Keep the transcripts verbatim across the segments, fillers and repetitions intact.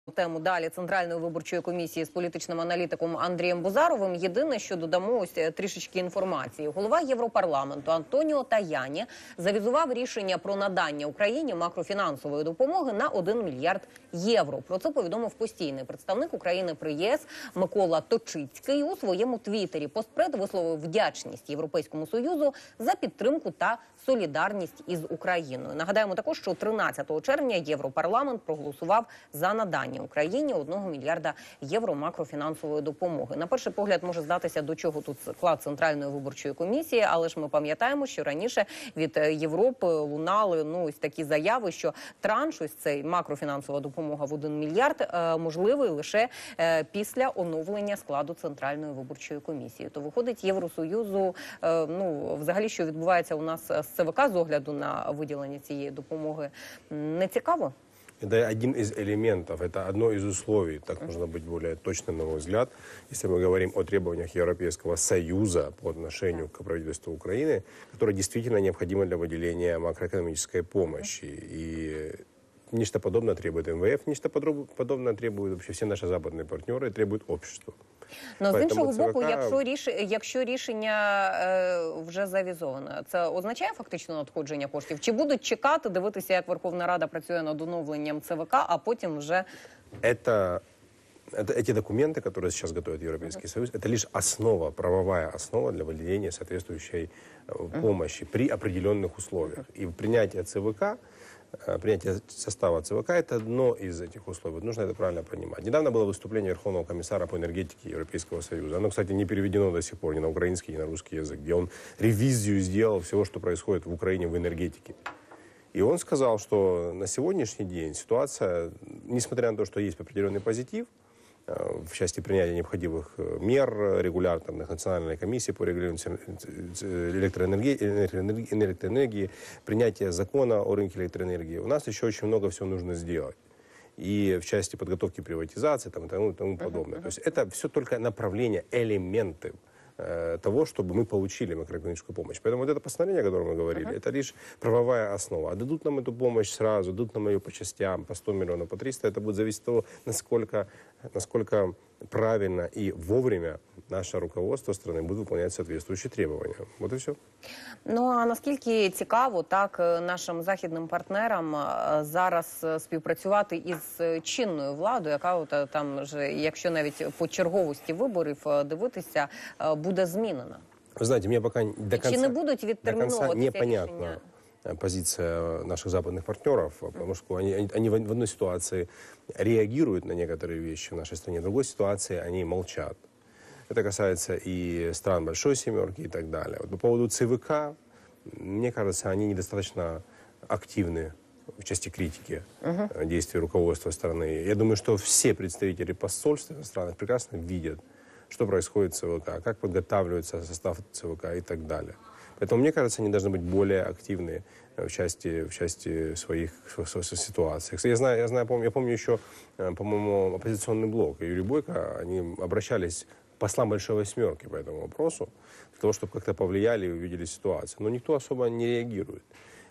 Тему далі Центральної виборчої комісії з політичним аналітиком Андрієм Бузаровим. Єдине, що додамо ось трішечки інформації. Голова Європарламенту Антоніо Таяні завізував рішення про надання Україні макрофінансової допомоги на один мільярд євро. Про це повідомив постійний представник України при ЄС Микола Точицький у своєму твіттері. Постпред висловив вдячність Європейському Союзу за підтримку та солідарність із Україною. Нагадаємо також, що тринадцятого червня Європарламент проголосував за надання Україні одного мільярда євро макрофінансової допомоги. На перший погляд може здатися, до чого тут склад Центральної виборчої комісії, але ж ми пам'ятаємо, що раніше від Європи лунали ну ось такі заяви, що транш, ось цей макрофінансова допомога в один мільярд, е, можливий лише е, після оновлення складу Центральної виборчої комісії. То виходить, Євросоюзу, е, ну взагалі, що відбувається у нас з ЦВК з огляду на виділення цієї допомоги, не цікаво? Это один из элементов, это одно из условий, так нужно быть более точным, на мой взгляд, если мы говорим о требованиях Европейского Союза по отношению к правительству Украины, которое действительно необходимо для выделения макроэкономической помощи. И нечто подобное требует МВФ, нечто подобное требуют вообще все наши западные партнеры, требует общество. Ну, з іншого боку, якщо, ріш... якщо рішення е, вже завізоване, це означає фактично надходження коштів? Чи будуть чекати, дивитися, як Верховна Рада працює над оновленням ЦВК, а потім вже... Это, это, эти документы, которые сейчас готовит Европейский uh-huh. Союз, это лишь основа, правовая основа для выделения соответствующей uh-huh. помощи при определенных условиях. И принятие ЦВК, принятие состава ЦВК – это одно из этих условий. Вот нужно это правильно понимать. Недавно было выступление Верховного комиссара по энергетике Европейского Союза. Оно, кстати, не переведено до сих пор ни на украинский, ни на русский язык, где он ревизию сделал всего, что происходит в Украине в энергетике. И он сказал, что на сегодняшний день ситуация, несмотря на то, что есть определенный позитив, в части принятия необходимых мер регуляторных Национальной комиссии по регулированию электроэнергии, электроэнергии, принятие закона о рынке электроэнергии, у нас еще очень много всего нужно сделать. И в части подготовки приватизации там, и тому, тому подобное. Uh-huh. То есть это все только направления, элементы э, того, чтобы мы получили макроэкономическую помощь. Поэтому вот это постановление, о котором мы говорили, uh-huh. это лишь правовая основа. А дадут нам эту помощь сразу, дадут нам ее по частям, по сто миллионов, по триста, это будет зависеть от того, насколько, насколько правильно и вовремя наше руководство страны будет выполнять соответствующие требования. Вот и все. Ну, а наскільки цікаво так нашим західним партнерам зараз співпрацювати із чинною владою, яка от, там, же, якщо навіть по черговості виборів дивитися, буде змінена? Вы знаете, мне пока до конца, Чи не будуть відтерміновуватися непонятна рішення? Позиция наших западных партнеров, потому что они, они, они в одной ситуации реагируют на некоторые вещи в нашей стране, в другой ситуации они молчат. Это касается и стран Большой Семерки и так далее. Вот по поводу ЦВК, мне кажется, они недостаточно активны в части критики uh-huh. действий руководства страны. Я думаю, что все представители посольств в странах прекрасно видят, что происходит в ЦВК, как подготавливается состав ЦВК и так далее. Поэтому, мне кажется, они должны быть более активны в части, в части своих, своих ситуаций. Я знаю, я, знаю, помню, я помню еще, по-моему, оппозиционный блок и Юрий Бойко, они обращались к послам Большой Семерки по этому вопросу, для того, чтобы как-то повлияли и увидели ситуацию. Но никто особо не реагирует.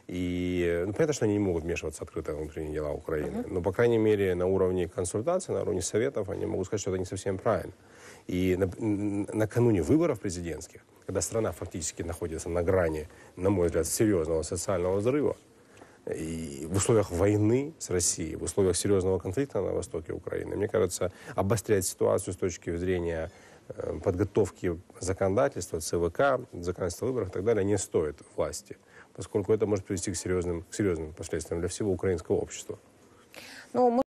И ну, понятно, что они не могут вмешиваться открыто в внутренние дела Украины. Uh-huh. Но, по крайней мере, на уровне консультаций, на уровне советов, они могут сказать, что это не совсем правильно. И на, накануне выборов президентских, когда страна фактически находится на грани, на мой взгляд, серьезного социального взрыва, и в условиях войны с Россией, в условиях серьезного конфликта на востоке Украины, мне кажется, обострять ситуацию с точки зрения э, подготовки законодательства, ЦВК, законодательства выборов и так далее не стоит власти, поскольку это может привести к серьезным, к серьезным последствиям для всего украинского общества. Ну,